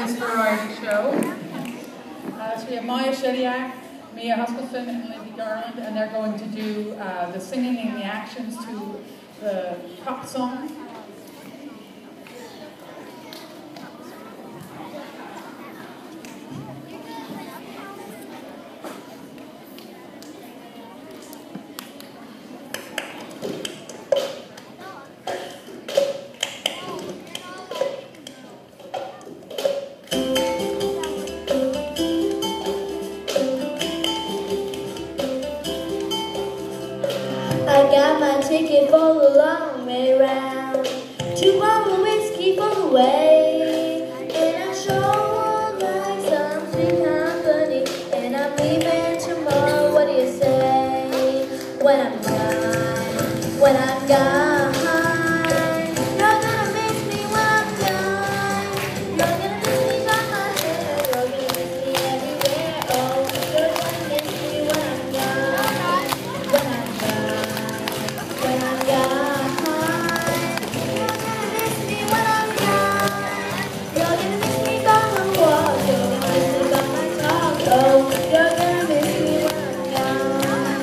this variety show. So we have Maya Shediak, Mia Huskilson, and Lindy Garland, and they're going to do the singing and the actions to the pop song. I got my ticket for the long way round, 2 bottles of whiskey for the way, and I sure would like some sweet company, and I'm leaving tomorrow. What do you say? When I'm gone, when I'm gone, you're gonna miss me when I'm gone. You're gonna miss me by my hair, you're gonna miss me everywhere. Oh, you're gonna miss me when I'm gone, when I'm gone. When I'm gone, you're gonna miss me when I'm gone. You're gonna miss me by my walk, you're gonna miss me by my talk. Oh, you're gonna miss me when I'm gone.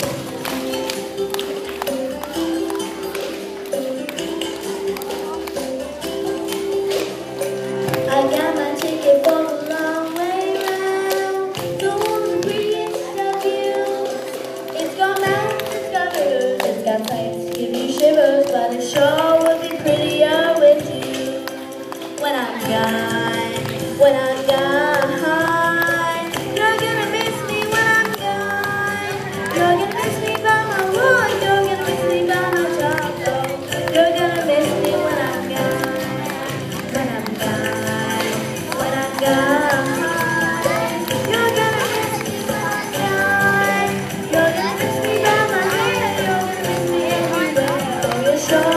I got my ticket for the long way round, the one with the prettiest of views. It's got mountains, it's got rivers, it's got plains to give you shivers, but it sure would be prettier with you. When I'm gone, when I'm gone, you're gonna miss me when I'm gone. You're gonna miss me by my walk, you're gonna miss me by my talk. Oh, you're gonna miss me when I'm gone, when I'm gone, when I'm gone. You're gonna miss me when I'm gone. You're gonna miss me by my hair, you're gonna miss me everywhere. Oh, you're sure